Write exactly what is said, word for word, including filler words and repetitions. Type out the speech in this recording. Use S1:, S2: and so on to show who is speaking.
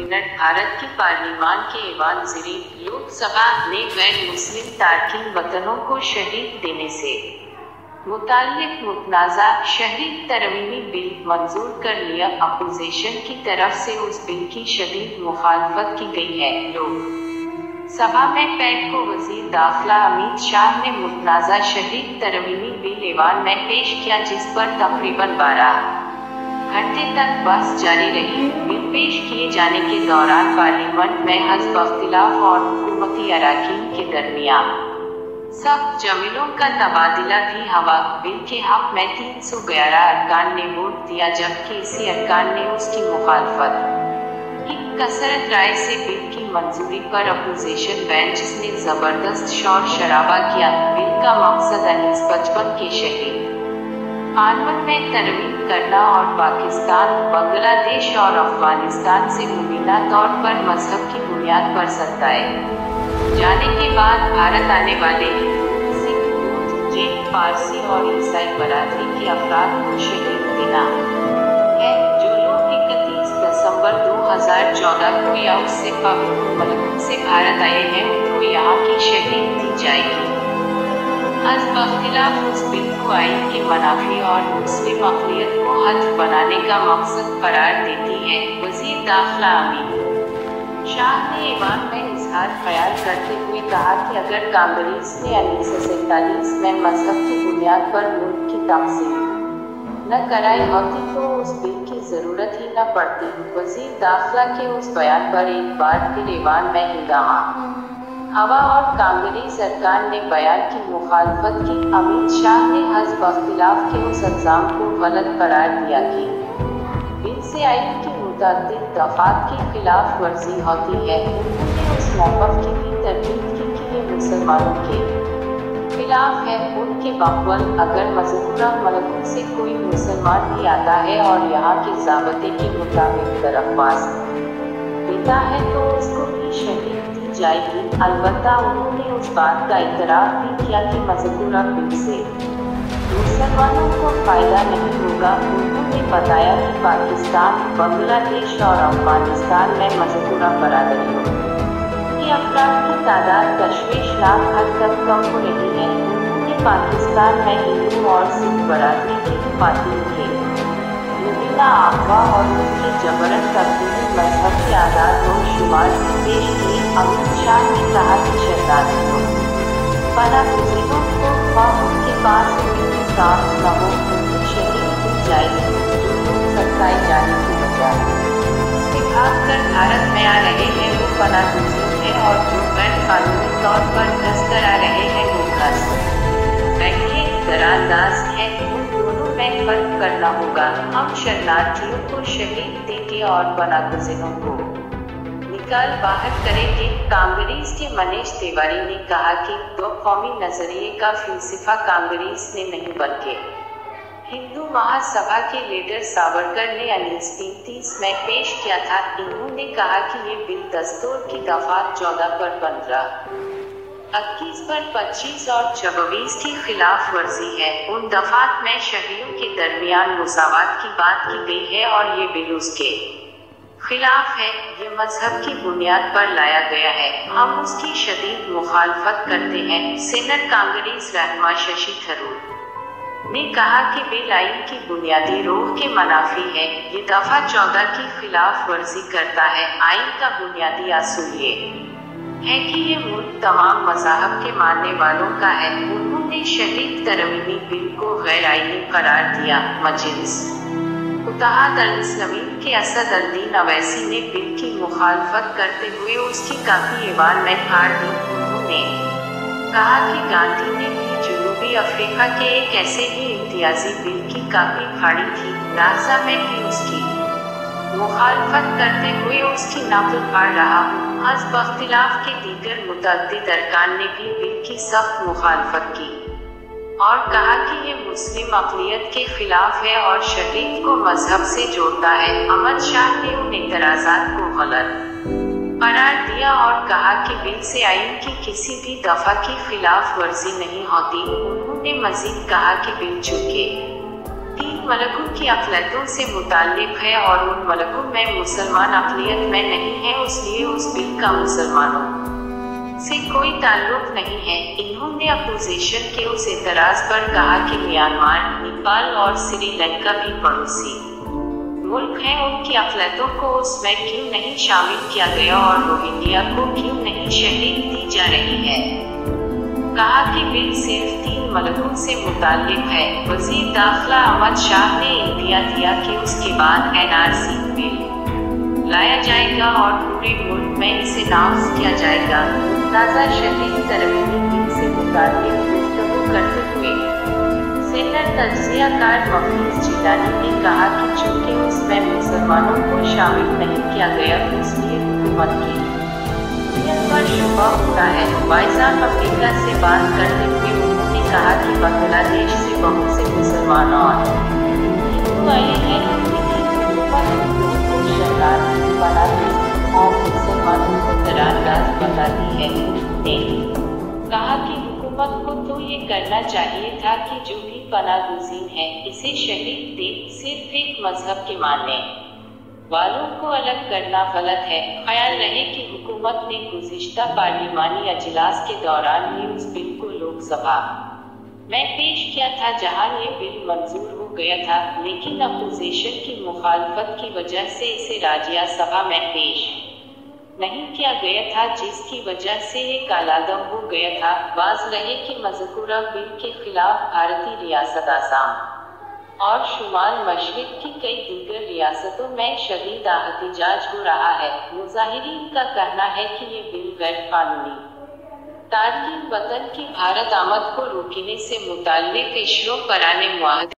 S1: Minute Bharat की parliament के ऐवान ज़रीब लोकसभा ने गैर मुस्लिम तारकीन वतनों को शहीद देने से मुताल्लिक मुतनाज़ा शहीद तरमीमी बिल मंजूर कर लिया। अपोजिशन की तरफ से उस बिल की शदीद मुखालफत की गई है। लोक सभा में पैक को वजीर दाखिला अमित शाह ने मुतनाज़ा शहीद तरमीमी बिल ऐवान में पेश किया, जिस पर तकरीबन बारह घंटे तक बहस जारी रही। बिल पेश किए जाने के दौरान पार्लियामेंट में हज़ब इख्तिलाफ और हुकूमती अरकान के दरमियान सख्त जमीलों का तबादला भी हुआ। बिल के हक में तीन सौ ग्यारह अरकान ने वोट दिया, जबकि इसी अरकान ने उसकी मुखालफत एक कसरत राय से बिल की मंजूरी पर अपोजिशन बेंचेस ने जबरदस्त शोर शराबा किया। बिल का मकसद उन्नीस सौ पचपन के शहीद कानून में तरमीम करना और पाकिस्तान, बांग्लादेश और अफगानिस्तान से मुबीना तौर पर मजहब की बुनियाद पर सत्ताए जाने के बाद भारत आने वाले सिख, बौद्ध, जैन, पारसी और ईसाई बरादरी के अफराद को शहीद देना है। जो लोग इकतीस दिसंबर दो हज़ार चौदह को या उससे कबल मुल्क से भारत आए हैं, उनको यहाँ की शहीद दी जाएगी। हज़ब इख्तिलाफ उस बिल को आइन के मनाफी और मुस्लिम अक़लियत को हद बनाने का मकसद करार देती है। वज़ीर दाखिला अमित शाह ने ऐवान में इजहार ख्याल करते हुए कहा कि अगर कांग्रेस ने उन्नीस सौ सैंतालीस में मजहब की बुनियाद पर मुल्क की तक़सीम न कराई होती तो उस बिल की ज़रूरत ही न पड़ती। वज़ीर दाखिला के उस बयान पर एक बार फिर ऐवान में हंगामा हवा और कांग्रेस अरकान ने बयान की मुखालफत की। अमित शाह ने हज़ब इख्तिलाफ के उस इल्ज़ाम को गलत करार दिया कि बिल से आइन की मुतअद्दिद दफ़ात की खिलाफ वर्जी होती है। उन्होंने उस मौक़िफ़ की भी तरदीद की कि ये मुसलमानों के खिलाफ है। उनके बक़ौल अगर मज़कूरा मुल्क से कोई मुसलमान भी आता है और यहाँ के ज़ाबते के मुताबिक दरख्वास्त देता है तो उसको भी शहीद दी जाएगी। अलबत्ता उन्होंने उस बात का इतराफ़ भी किया कि मज़कूरा बिल से मुसलमानों को फ़ायदा नहीं होगा। उन्होंने बताया कि पाकिस्तान, बांग्लादेश और अफगानिस्तान में मज़कूरा बरादरियों के अफराद की तादाद तशवीशनाक हद तक कम हो रही है। उन्होंने पाकिस्तान में हिंदू और सिख बरादरी की ख़वातीन के मुबीना अगवा और उनके जबरन तब्दीली मजहब के आदाद और शुमार भी पेश किए। अमित शाह ने कहा कि शरणार्थियों पनाहगज़ीनों को ख्वाह उनके पास कोई काम न हो, उनकी शहीद दी जाएगी। जो लोग सत्ताए जाने की बजाय से भाग कर भारत में आ रहे हैं वो पनाहगज़ीन हैं, और जो गैर कानूनी तौर पर घुस कर आ रहे हैं वो घुस बैठे दरांदाज हैं। उन दोनों में फर्क करना होगा। हम शरणार्थियों को शहीद देंगे और पनाहगज़ीनों को निकाल बाहर करेंगे। कांग्रेस के मनीष तिवारी ने कहा कि दो कौमी नजरिए का फलसफा कांग्रेस ने नहीं बल्कि हिंदू महासभा के लीडर सावरकर ने उन्नीस सौ पैंतीस में पेश किया था। इन्होंने कहा कि ये बिल दस्तूर की दफा चौदह पर पंद्रह, इक्कीस पर पच्चीस और छब्बीस की खिलाफ वर्जी है। उन दफात में शहरियों के दरमियान मुसावात की बात की गई है और ये बिल उसके खिलाफ है। ये मजहब की बुनियाद पर लाया गया है। हम उसकी शदीद मुखालफत करते हैं। सीनियर कांग्रेस रहनुमा शशि थरूर ने कहा कि बिल आइन की बुनियादी रूह के मनाफी है। ये दफा चौदह की खिलाफ वर्जी करता है। आइन का बुनियादी असूल ये है कि ये मुल्क तमाम मज़ाहब के मानने वालों का है। उन्होंने शहीद तरमीमी बिल को गैर आइनी करार दिया। मजलिस इत्तेहाद अल-इस्लामी के असद अल-दीन अवैसी ने बिल की मुखालफत करते हुए उसकी काफ़ी ऐवान में फाड़ दी। उन्होंने कहा कि गांधी ने भी जनूबी अफ्रीका के एक ऐसे ही इम्तियाजी बिल की काफ़ी फाड़ी थी। लाहजा में भी उसकी मुखालफत करते हुए उसकी नकल फाड़ रहा हूँ। हज़ब इख्तिलाफ के दीगर मुतअद्दिद अरकान ने भी बिल की सख्त मुखालफत की और कहा कि ये मुस्लिम अक़लियत के खिलाफ है और शहीद को मजहब से जोड़ता है। अमित शाह ने उन एतराज़ात को गलत करार दिया और कहा कि बिल से आइन की किसी भी दफ़ा की खिलाफ वर्जी नहीं होती। उन्होंने मज़ीद कहा कि बिल चूंकि तीन मलकों की अक़लियतों से मुताल्लिक़ है और उन मलकों में मुसलमान अक़लियत में नहीं है, इसलिए उस बिल का मुसलमानों से कोई ताल्लुक नहीं है। इन्होंने अपोजिशन के उस एतराज़ पर कहा कि म्यांमार, नेपाल और श्रीलंका भी पड़ोसी मुल्क हैं, उनकी अक़लियतों को उसमें क्यों नहीं शामिल किया गया और रोहिंग्या को क्यों नहीं शहरीत दी जा रही है। कहा कि बिल सिर्फ तीन मलकों से मुताल्लिक़ है। वज़ीर दाखिला अहमद शाह ने इंदिया दिया कि उसके बाद एन आर सी बिल लाया जाएगा और पूरे मुल्क में इसे नाफ़िज़ किया जाएगा। ताज़ा शहरी तरमीमी बिल से मुताल्लिक़ गुफ्तगू करते हुए सीनियर तज्ज़ियाकार मफरूज़ जिलानी ने कहा कि चूँकि उसमें मुसलमानों को शामिल नहीं किया गया, इसलिए हुकूमत की पर शुबा होता है। वाइज़ अफ्रीका से बात करते हुए उन्होंने कहा कि बांग्लादेश से बहुत से मुसलमान और हिंदू आए हैं, को शरणार्थी बनाते और मुसलमानों को दरारदाज बताती है। उन्होंने कहा कि हुकूमत को तो ये करना चाहिए था कि जो भी पनाहगज़ीन है इसे शहीद दे, सिर्फ एक मजहब के मानने वालों को अलग करना गलत है। ख्याल रहे कि हुकूमत ने गुज़िश्ता पार्लिमानी अजलास के दौरान ही उस बिल को लोकसभा में पेश किया था जहां ये बिल मंजूर हो गया था, लेकिन अपोजिशन की मुखालफत की वजह से इसे राज्यसभा में पेश नहीं किया गया था, जिसकी वजह से ये कालादम हो गया था। वाज़ रहे कि मज़कूरा बिल के खिलाफ भारतीय रियासत आसाम और शुमाल मशरिक़ की कई दीगर रियासतों में शदीद एहतजाज हो रहा है। मुज़ाहिरीन का कहना है कि ये बिल गैर कानूनी तारकीन वतन की भारत आमद को रोकने से मुताल्लिक़ इशरों पर आने मुआहदे